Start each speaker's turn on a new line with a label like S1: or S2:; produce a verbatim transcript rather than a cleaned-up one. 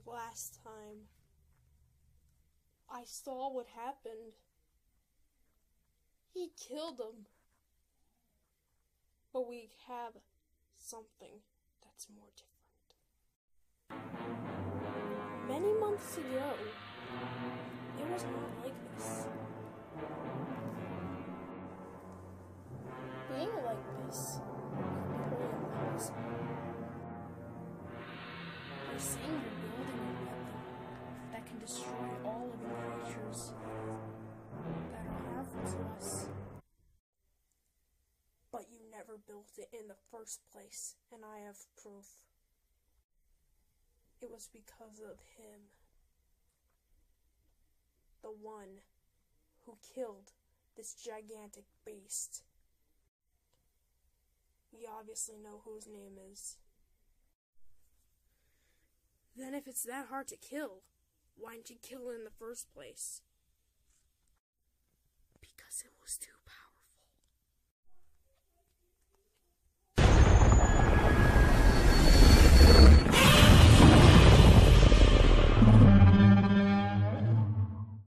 S1: last time. I saw what happened. He killed him. But we have something that's more different. Many months ago, it was not like this. Being like this, very impossible. They're saying you're building a weapon that can destroy all of the creatures that are harmful to us. But you never built it in the first place, and I have proof. It was because of him. The one who killed this gigantic beast. We obviously know who his name is. Then if it's that hard to kill, why didn't you kill it in the first place? Because it was too powerful.